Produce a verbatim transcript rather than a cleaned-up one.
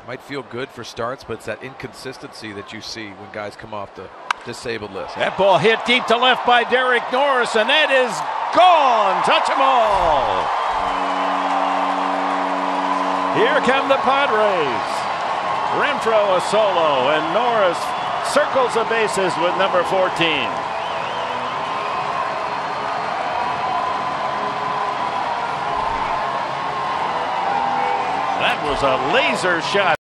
Might feel good for starts, but it's that inconsistency that you see when guys come off the disabled list. That ball hit deep to left by Derrick Norris, and that is gone. Touch 'em all. Here come the Padres. Renfroe a solo, and Norris circles the bases with number fourteen. That was a laser shot.